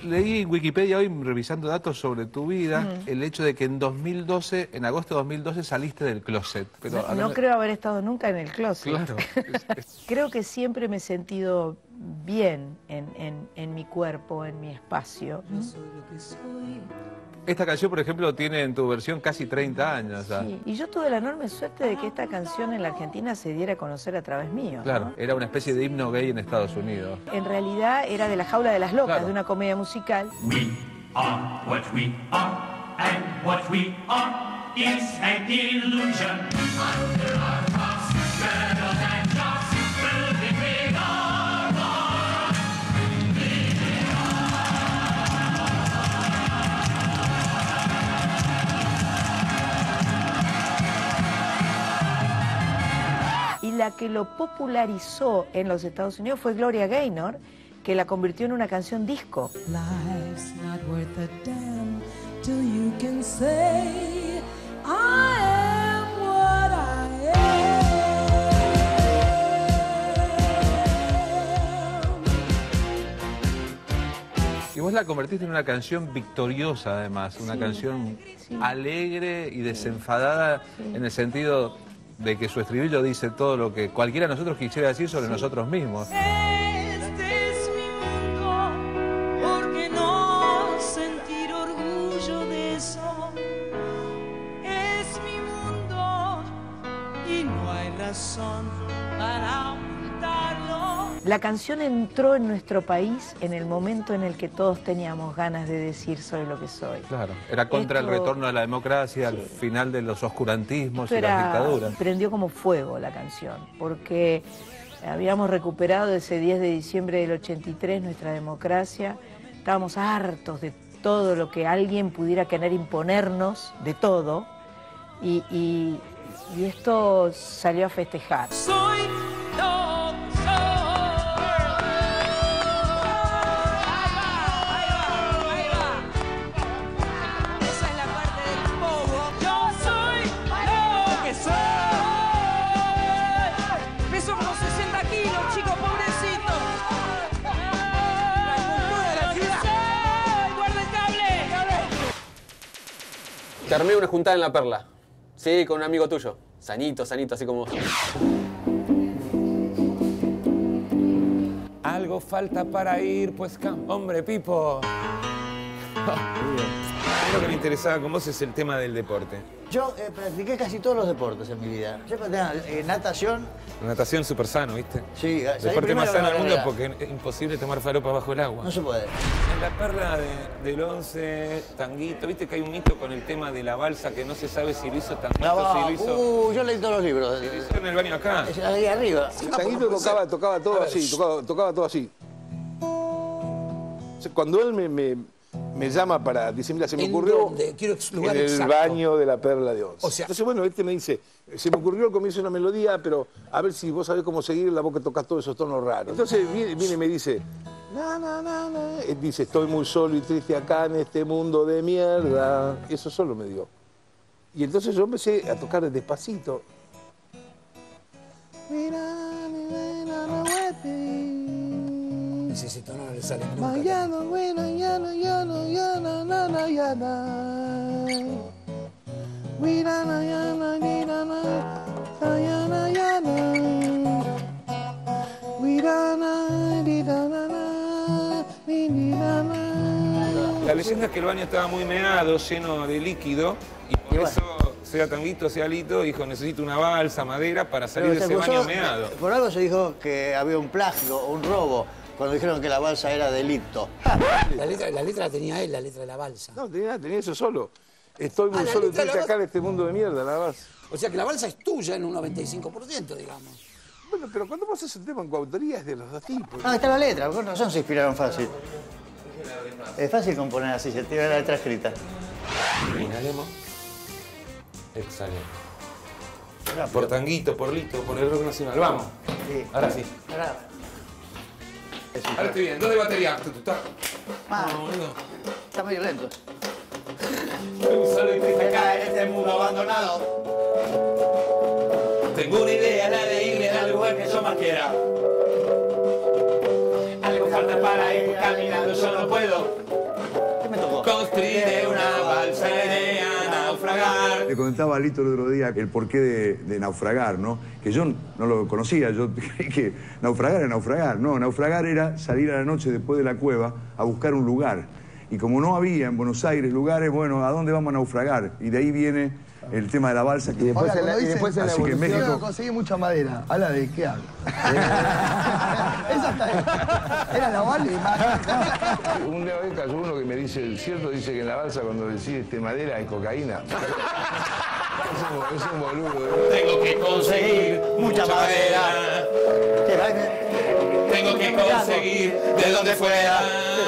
leí en Wikipedia hoy, revisando datos sobre tu vida, el hecho de que en 2012, en agosto de 2012, saliste del closet. Pero, no creo haber estado nunca en el closet. Claro. Creo que siempre me he sentido bien en mi cuerpo, en mi espacio. Esta canción, por ejemplo, tiene en tu versión casi 30 años ya. Sí, y yo tuve la enorme suerte de que esta canción en la Argentina se diera a conocer a través mío. Claro, ¿no? era una especie de himno gay en Estados Unidos. En realidad era de La Jaula de las Locas, Claro. de una comedia musical. We are what we are, and what we are is an illusion. Under our tops, medals and drops, building with our heart. Y la que lo popularizó en los Estados Unidos fue Gloria Gaynor, que la convirtió en una canción disco. Life's not worth a damn till you can say I am what I am. Y vos la convertiste en una canción victoriosa, además, una canción alegre y desenfadada en el sentido de que su estribillo dice todo lo que cualquiera de nosotros quisiera decir sobre nosotros mismos. Este es mi mundo, ¿por qué no sentir orgullo de eso? Es mi mundo y no hay razón para ocultarlo. La canción entró en nuestro país en el momento en el que todos teníamos ganas de decir soy lo que soy. Claro, era contra el retorno a la democracia, al final de los oscurantismos y las dictaduras. Prendió como fuego la canción, porque habíamos recuperado ese 10 de diciembre del 83 nuestra democracia, estábamos hartos de todo lo que alguien pudiera querer imponernos, de todo, y esto salió a festejar. Soy lo que soy. Ahí va. Esa es la parte del pogo. Yo soy lo que soy. Peso como 60 kilos, chico, pobrecito. La cultura de la ciudad. Guarda el cable. Te armé una juntada en La Perla. Sí, con un amigo tuyo. Sanito, así como vos. Algo falta para ir, pues, hombre, Pipo. Lo que me interesaba con vos es el tema del deporte. Yo practiqué casi todos los deportes en mi vida. Yo practicaba natación. La natación súper sano, ¿viste? Sí, salí Deporte primero más sano en la del mundo carrera. porque es imposible tomar falopa bajo el agua. No se puede. En La Perla del 11, Tanguito, ¿viste que hay un mito con el tema de la balsa que no se sabe si lo hizo Tanguito, si lo hizo... Yo leí todos los libros. ¿Lo hizo en el baño acá? Ahí arriba. Tanguito tocaba todo así, tocaba todo así. O sea, cuando él me llama para decir, mira, se me ocurrió dónde? Quiero lugar en el exacto. baño de La Perla de Once. O sea, entonces, bueno, me dice, se me ocurrió al comienzo una melodía, pero a ver si vos sabés cómo seguirla, vos que tocas todos esos tonos raros. Entonces viene y me dice, Él dice, estoy muy solo y triste acá en este mundo de mierda. Eso solo me dio. Y entonces yo empecé a tocar despacito. ese tono no le sale nunca. Mañana, bueno, yana, yana, yana, yana, yana. Wirana, yana, yana, yana, yana. Wirana, dirana, dirana. La leyenda es que el baño estaba muy meado, lleno de líquido, y por eso, sea Tanguito, sea Lito, dijo, necesito una balsa, madera, para salir de ese baño meado. Por algo se dijo que había un plagio o un robo cuando dijeron que la balsa era delito. La letra la tenía él, la letra de la balsa. No, tenía eso solo. Estoy muy la solo y letra de la triste acá en balsa. este mundo de mierda, nada más. O sea que la balsa es tuya en un 95%, digamos. Bueno, pero cuando vos haces un tema en coautoría es de los dos tipos. Ah, está la letra, con razón se inspiraron fácil. Es fácil componer así, se tiene la letra escrita. Inhalemos. Exhalemos. Por Tanguito, por Lito, por el rock nacional. Vamos. Sí. Ahora sí. Ahora estoy bien. 2 de batería. Está medio lento. Solo y triste acá en este mundo abandonado. Tengo una idea, la de irme al lugar que yo más quiera. Algo falta para ir caminando, yo no puedo. postre de una balsa la idea naufragar. Le comentaba a Lito el otro día el porqué de naufragar, ¿no? Que yo no lo conocía, yo creí que naufragar era naufragar. No, naufragar era salir a la noche después de la cueva a buscar un lugar. Y como no había en Buenos Aires lugares, bueno, ¿a dónde vamos a naufragar? Y de ahí viene el tema de la balsa. Y después, Ahora, así que en México... conseguí mucha madera. ¿Habla de qué habla? Esa está... Era la balsa. Un día cayó uno que me dice, el cierto dice que en la balsa cuando decís madera hay cocaína. Es un boludo. Tengo que conseguir mucha madera. Tengo que conseguir de donde fuera.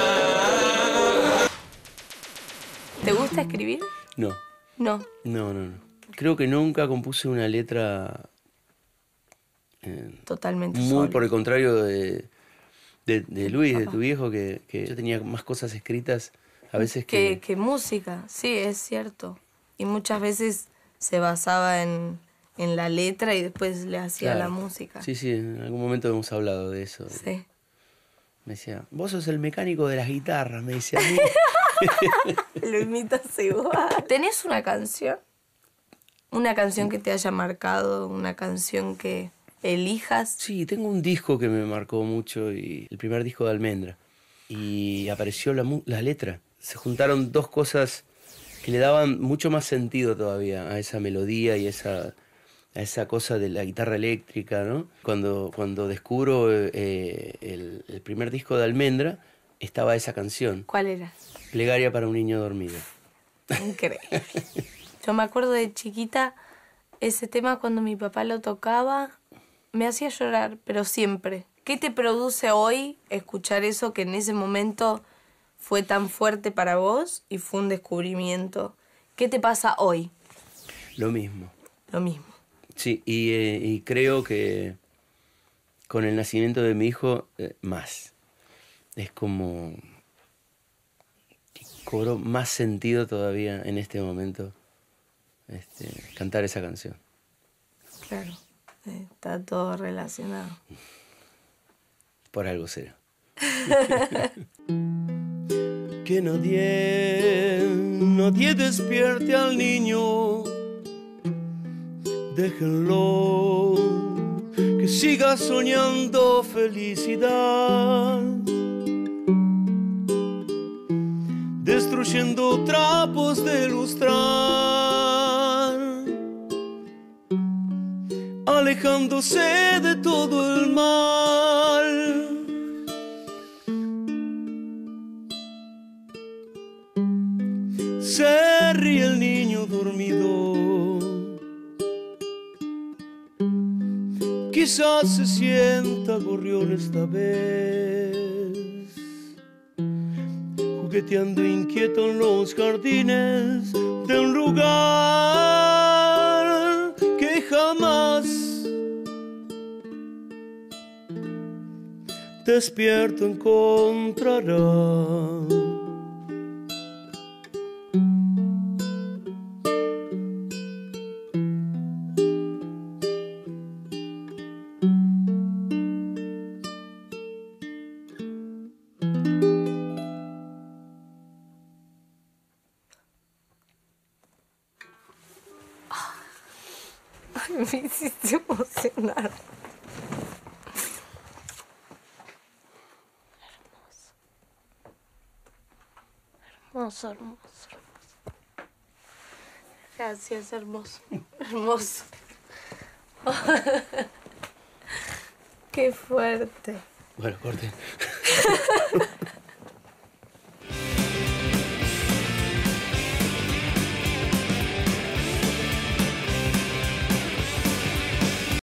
¿Te gusta escribir? No. No. No. Creo que nunca compuse una letra... Totalmente muy solo. por el contrario de Luis, de tu viejo, que yo tenía más cosas escritas a veces que... Que música, sí, es cierto. Y muchas veces se basaba en la letra y después le hacía la música. Sí, en algún momento hemos hablado de eso. Sí. Me decía, vos sos el mecánico de las guitarras, me decía a mí. Lo imitas igual. ¿Tenés una canción? ¿Una canción que te haya marcado? ¿Una canción que elijas? Sí, tengo un disco que me marcó mucho, y el primer disco de Almendra. Y apareció la letra. Se juntaron dos cosas que le daban mucho más sentido todavía a esa melodía y a esa cosa de la guitarra eléctrica, ¿no? Cuando descubro el primer disco de Almendra, estaba esa canción. ¿Cuál era? Plegaria para un niño dormido. Increíble. Yo me acuerdo de chiquita, ese tema cuando mi papá lo tocaba, me hacía llorar, pero siempre. ¿Qué te produce hoy escuchar eso que en ese momento fue tan fuerte para vos y fue un descubrimiento? ¿Qué te pasa hoy? Lo mismo. Lo mismo. Sí, y creo que con el nacimiento de mi hijo, más. Es como... cobró más sentido todavía en este momento cantar esa canción. Claro, está todo relacionado. Por algo será. Que nadie despierte al niño. Déjenlo que siga soñando felicidad. Destruyendo trapos de lustrar, alejándose de todo el mal. Se ríe el niño dormido, quizás se sienta gorrión esta vez, jugueteando inquieto en los jardines de un lugar que jamás despierto encontrará. Me hiciste emocionar. Hermoso. Gracias, hermoso. Hermoso. Qué fuerte. Bueno, corte.